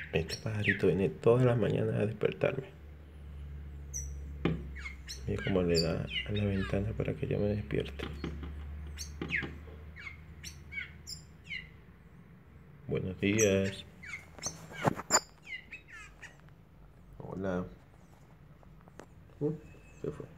Este pajarito viene todas las mañanas a despertarme. Mira cómo le da a la ventana para que yo me despierte. Buenos días. Hola. Se fue.